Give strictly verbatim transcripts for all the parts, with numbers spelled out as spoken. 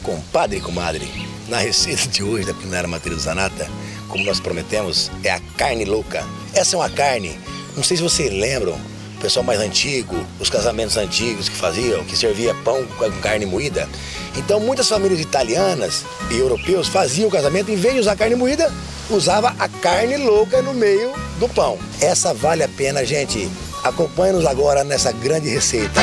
Compadre e comadre, na receita de hoje da culinária Matheus Zanata, como nós prometemos, é a carne louca. Essa é uma carne, não sei se vocês lembram, o pessoal mais antigo, os casamentos antigos que faziam, que servia pão com carne moída. Então muitas famílias italianas e europeus faziam o casamento, em vez de usar carne moída, usava a carne louca no meio do pão. Essa vale a pena, gente. Acompanhe-nos agora nessa grande receita.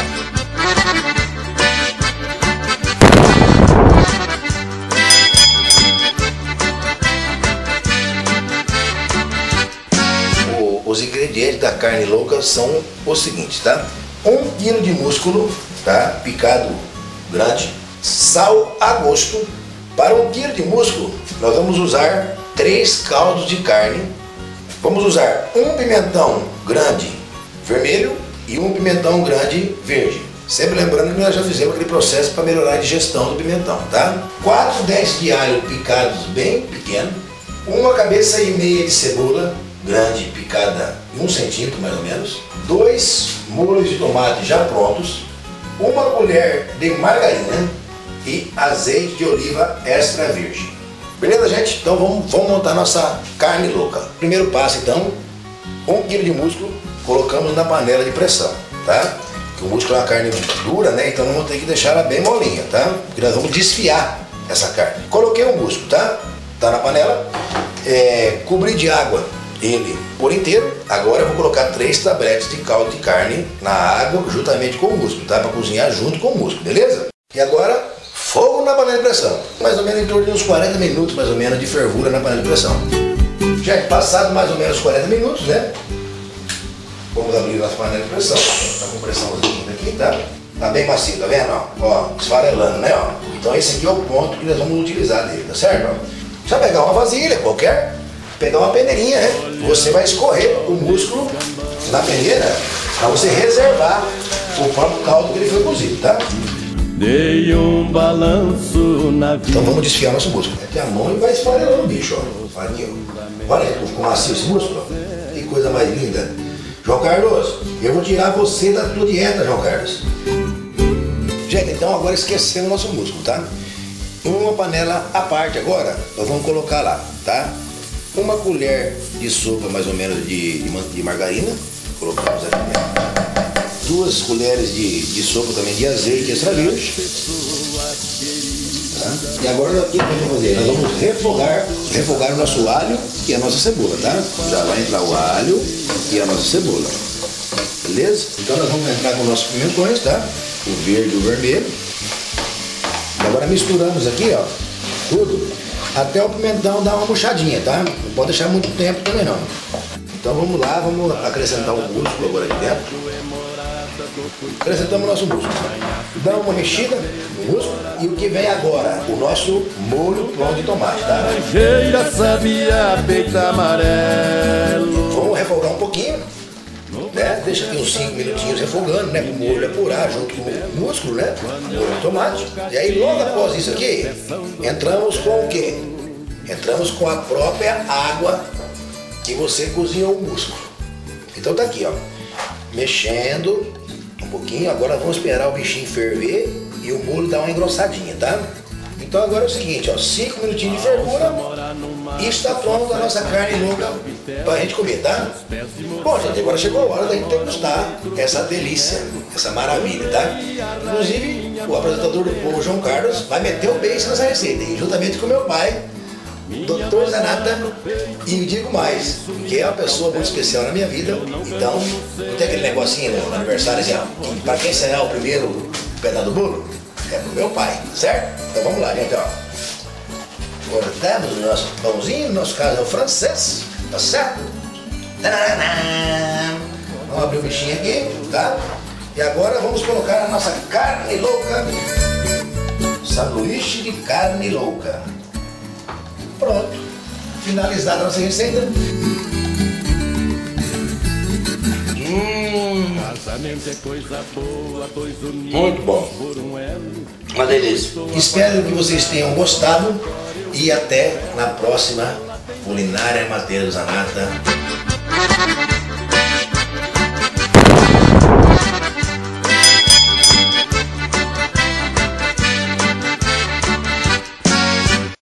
Os ingredientes da carne louca são os seguintes, tá? Um quilo de músculo, tá? Picado grande, sal a gosto. Para um quilo de músculo, nós vamos usar três caldos de carne. Vamos usar um pimentão grande vermelho e um pimentão grande verde. Sempre lembrando que nós já fizemos aquele processo para melhorar a digestão do pimentão, tá? Quatro dentes de alho picados bem pequeno, uma cabeça e meia de cebola grande, picada um centímetro mais ou menos, dois molhos de tomate já prontos, uma colher de margarina e azeite de oliva extra virgem. Beleza, gente? Então vamos, vamos montar nossa carne louca. Primeiro passo, então, um quilo de músculo, colocamos na panela de pressão, tá? Porque o músculo é uma carne dura, né? Então nós vamos ter que deixar ela bem molinha, tá? Porque nós vamos desfiar essa carne. Coloquei o músculo, tá? Tá na panela, é, cobri de água ele por inteiro. Agora eu vou colocar três tabletes de caldo de carne na água juntamente com o músculo, tá? Para cozinhar junto com o músculo, beleza? E agora, fogo na panela de pressão. Mais ou menos em torno de uns quarenta minutos, mais ou menos, de fervura na panela de pressão. Já é passado mais ou menos quarenta minutos, né? Vamos abrir nossa panela de pressão. Tá com pressãozinha aqui, tá? Tá bem macio, tá vendo? Ó, esfarelando, né? Ó. Então esse aqui é o ponto que nós vamos utilizar dele, tá certo? Ó. Só pegar uma vasilha qualquer, pegar uma peneirinha, né? Você vai escorrer o músculo na peneira para você reservar o próprio caldo que ele foi cozido, tá? Dei um balanço na vida. Então vamos desfiar nosso músculo. Mete a mão e vai esfarelando o bicho, ó. Farinho. Olha aí, ficou macio esse músculo, ó. Que coisa mais linda. João Carlos, eu vou tirar você da tua dieta, João Carlos. Gente, então agora esquecemos o nosso músculo, tá? Em uma panela à parte agora, nós vamos colocar lá, tá? Uma colher de sopa mais ou menos de, de, de margarina, colocamos aqui dentro. Duas colheres de, de sopa também de azeite extra virgem. Tá? E agora o que nós vamos fazer? Nós vamos refogar, refogar o nosso alho e a nossa cebola, tá? Já vai entrar o alho e a nossa cebola. Beleza? Então nós vamos entrar com os nossos pimentões, tá? O verde e o vermelho. E agora misturamos aqui, ó, tudo. Até o pimentão dar uma murchadinha, tá? Não pode deixar muito tempo também não. Então vamos lá, vamos acrescentar o músculo agora aqui dentro. Acrescentamos o nosso músculo. Dá uma mexida no músculo. E o que vem agora? O nosso molho pronto de tomate, tá? Sabia, peito amarelo. Vamos refogar um pouquinho, né? Deixa aqui uns cinco minutinhos refogando, né? Para o molho apurar junto com o músculo, né? O molho de tomate. E aí logo após isso aqui, entramos com o quê? Entramos com a própria água que você cozinhou o músculo. Então tá aqui, ó. Mexendo um pouquinho. Agora vamos esperar o bichinho ferver e o molho dar uma engrossadinha, tá? Então agora é o seguinte, ó. cinco minutinhos de fervura e está pronta a nossa carne louca pra gente comer, tá? Bom, gente, agora chegou a hora da gente degustar essa delícia, essa maravilha, tá? Inclusive, o apresentador do povo, João Carlos, vai meter o beijo nessa receita, hein? Juntamente com meu pai, doutor Zanata, e digo mais, que é uma pessoa muito especial na minha vida. Então, não tem aquele negocinho no aniversário assim, ó, para quem será o primeiro pedaço do bolo? É pro meu pai, certo? Então vamos lá, gente, ó. Cortamos o nosso pãozinho, no nosso caso é o francês, tá certo? Tadadá! Vamos abrir o bichinho aqui, tá? E agora vamos colocar a nossa carne louca. Sanduíche de carne louca. Pronto. Finalizada a nossa receita. Hum. Muito bom. Uma delícia. Espero que vocês tenham gostado e até na próxima Culinária Matheus Zanata.